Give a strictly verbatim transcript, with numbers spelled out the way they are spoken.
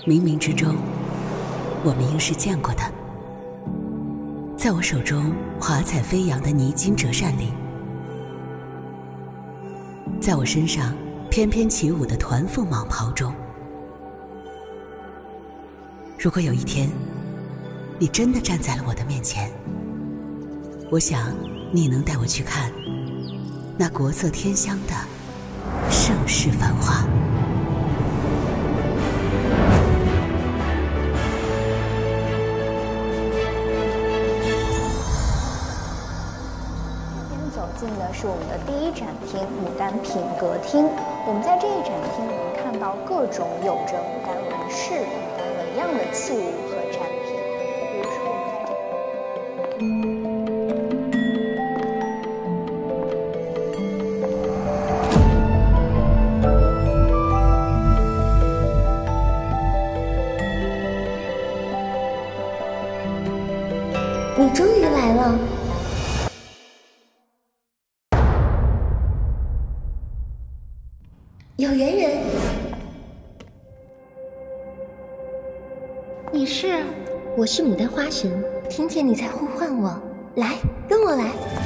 冥冥之中，我们应是见过的。在我手中华彩飞扬的泥金折扇里，在我身上翩翩起舞的团凤蟒袍中，如果有一天你真的站在了我的面前，我想你能带我去看那国色天香的盛世繁华。 走进的是我们的第一展厅——牡丹品格厅。我们在这一展厅能看到各种有着牡丹纹饰、牡丹纹样的器物和展品，比如说我们在这。 你终于来了。有缘人。 你是？ 我是牡丹花神，听见你在呼唤我，来，跟我来。